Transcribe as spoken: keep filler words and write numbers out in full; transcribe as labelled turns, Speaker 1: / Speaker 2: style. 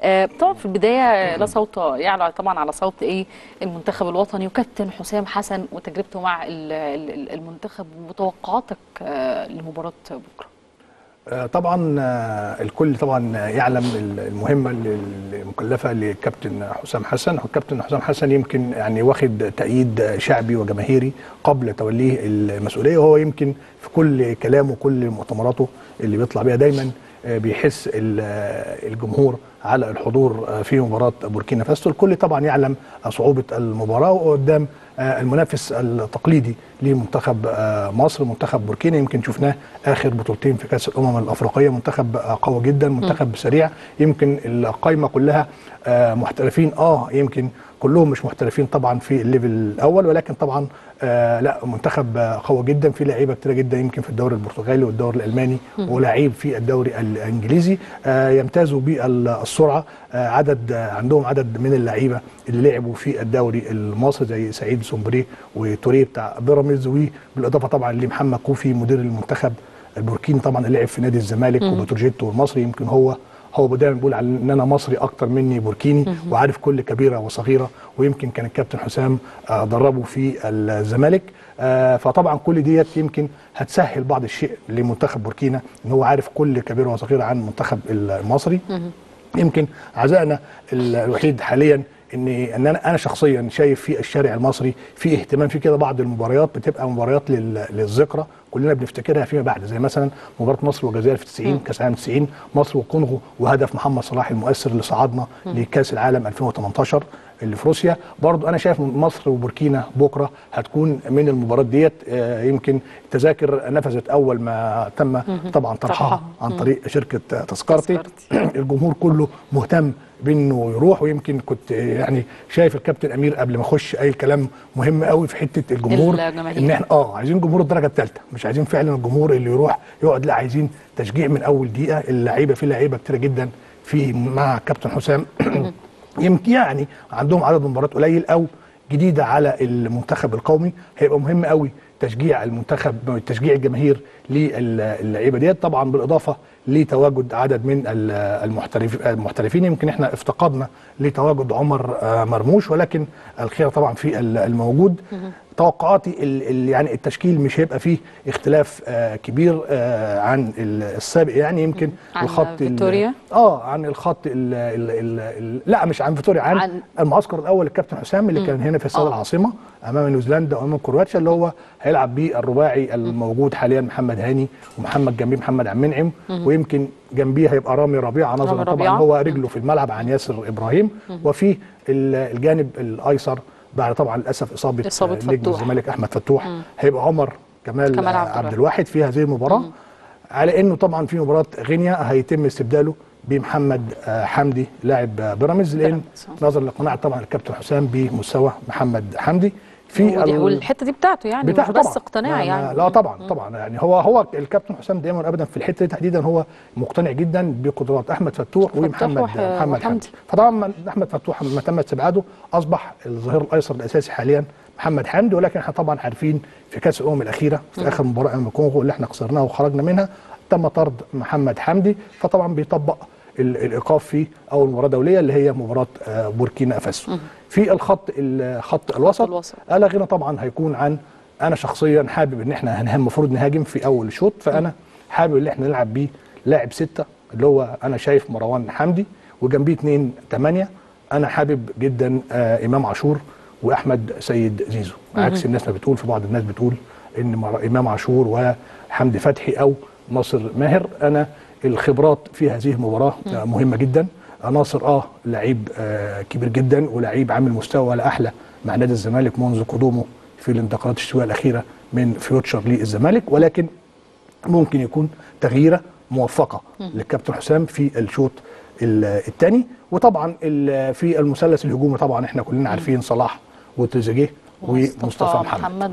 Speaker 1: طبعا في البدايه لا صوت يعلى طبعا على صوت ايه المنتخب الوطني وكابتن حسام حسن وتجربته مع المنتخب وتوقعاتك لمباراه بكره.
Speaker 2: طبعا الكل طبعا يعلم المهمه المكلفه للكابتن حسام حسن. الكابتن حسام حسن يمكن يعني واخد تأييد شعبي وجماهيري قبل توليه المسؤوليه، وهو يمكن في كل كلامه وكل مؤتمراته اللي بيطلع بيها دايما بيحس الجمهور على الحضور في مباراه بوركينا فاسو. الكل طبعا يعلم صعوبه المباراه وقدام المنافس التقليدي لمنتخب مصر منتخب بوركينا. يمكن شفناه اخر بطولتين في كاس الامم الافريقيه، منتخب قوي جدا، منتخب سريع. يمكن القائمه كلها محترفين، اه يمكن كلهم مش محترفين طبعا في الليفل الاول، ولكن طبعا آه لا منتخب قوي جدا، في لعيبه كتير جدا يمكن في الدوري البرتغالي والدوري الالماني ولاعيب في الدوري الانجليزي. آه يمتازوا بالسرعه، آه عدد آه عندهم عدد من اللعيبه اللي لعبوا في الدوري المصري زي سعيد سومبري وتوريه بتاع بيراميدز، وبالاضافه طبعا لمحمد كوفي مدير المنتخب البوركيني طبعا اللي لعب في نادي الزمالك وبتروجيت والمصري. يمكن هو هو دايما بيقول على ان انا مصري اكتر مني بوركيني وعارف كل كبيره وصغيره، ويمكن كان الكابتن حسام دربه في الزمالك. فطبعا كل ديت يمكن هتسهل بعض الشيء لمنتخب بوركينا ان هو عارف كل كبيره وصغيره عن المنتخب المصري. يمكن عزائنا الوحيد حاليا ان ان انا انا شخصيا شايف في الشارع المصري في اهتمام في كده بعض المباريات بتبقى مباريات للذكرى كلنا بنفتكرها فيما بعد، زي مثلا مباراه مصر والجزائر في تسعين كاس العالم تسعين، مصر والكونغو وهدف محمد صلاح المؤثر اللي صعدنا لكاس العالم ألفين وتمنتاشر اللي في روسيا. برضو انا شايف مصر وبوركينا بكره هتكون من المباريات ديت. يمكن التذاكر نفذت اول ما تم طبعا طرحها عن طريق شركه تذكرتي. الجمهور كله مهتم بانه يروح، ويمكن كنت يعني شايف الكابتن امير قبل ما اخش اي كلام مهم قوي في حته الجمهور، ان احنا اه عايزين جمهور الدرجه الثالثه، مش عايزين فعلا الجمهور اللي يروح يقعد، لا عايزين تشجيع من اول دقيقه. اللعيبه في لعيبه كتيره جدا في مع كابتن حسام يمكن يعني عندهم عدد مباريات قليل او جديده على المنتخب القومي، هيبقى مهم قوي تشجيع المنتخب تشجيع الجماهير للعيبه ديت، طبعا بالاضافه لتواجد عدد من المحترفين. يمكن احنا افتقدنا لتواجد عمر مرموش، ولكن الخير طبعا في الموجود. توقعاتي يعني التشكيل مش هيبقى فيه اختلاف كبير عن السابق، يعني يمكن
Speaker 1: عن
Speaker 2: الخط
Speaker 1: فيتوريا
Speaker 2: اه عن الخط ال ال ال ال لا مش عن فيتوريا، عن, عن المعسكر الاول الكابتن حسام اللي كان هنا في استاد العاصمه امام نيوزيلندا وامام كرواتيا، اللي هو هيلعب بيه الرباعي الموجود حاليا محمد هاني ومحمد جنبيه محمد عبد المنعم، ويمكن جنبيه هيبقى رامي ربيعه نظرا طبعا هو رجله في الملعب عن ياسر ابراهيم، وفي الجانب الايسر بعد طبعا للاسف اصابه, إصابة نجم الزمالك احمد فتوح مم. هيبقى عمر كمال, كمال عبد, عبد الواحد في هذه المباراه. مم. على انه طبعا في مباراه غينيا هيتم استبداله بمحمد حمدي لاعب بيراميدز، لان نظرا لقناعه طبعا الكابتن حسام بمستوى محمد حمدي في
Speaker 1: والحته دي بتاعته، يعني مش بس اقتناع يعني.
Speaker 2: لا طبعا مم. طبعا يعني هو هو الكابتن حسام دايما ابدا في الحته دي تحديدا هو مقتنع جدا بقدرات احمد فتوح ومحمد محمد حمدي. فطبعا احمد فتوح لما تم استبعاده اصبح الظهير الايسر الاساسي حاليا محمد حمدي، ولكن احنا طبعا عارفين في كاس الامم الاخيره في مم. اخر مباراه امام الكونغو اللي احنا خسرناها وخرجنا منها تم طرد محمد حمدي، فطبعا بيطبق الايقاف في اول مباراه دوليه اللي هي مباراه بوركينا فاسو. في الخط الخط الوسط, الوسط. لا غنى طبعا هيكون عن انا شخصيا حابب ان احنا المفروض نهاجم في اول شوط، فانا حابب ان احنا نلعب بيه لاعب سته اللي هو انا شايف مروان حمدي، وجنبيه اثنين ثمانيه انا حابب جدا آه امام عاشور واحمد سيد زيزو، عكس الناس ما بتقول. في بعض الناس بتقول ان امام عاشور وحمدي فتحي او ناصر ماهر. انا الخبرات في هذه المباراه مهمه جدا. ناصر اه لعيب آه كبير جدا ولعيب عامل مستوى ولا احلى مع نادي الزمالك منذ قدومه في الانتقالات الشتويه الاخيره من فيوتشر للزمالك، ولكن ممكن يكون تغييره موفقه للكابتن حسام في الشوط الثاني. وطبعا في المثلث الهجومي طبعا احنا كلنا عارفين صلاح وتريزيجيه ومصطفى محمد.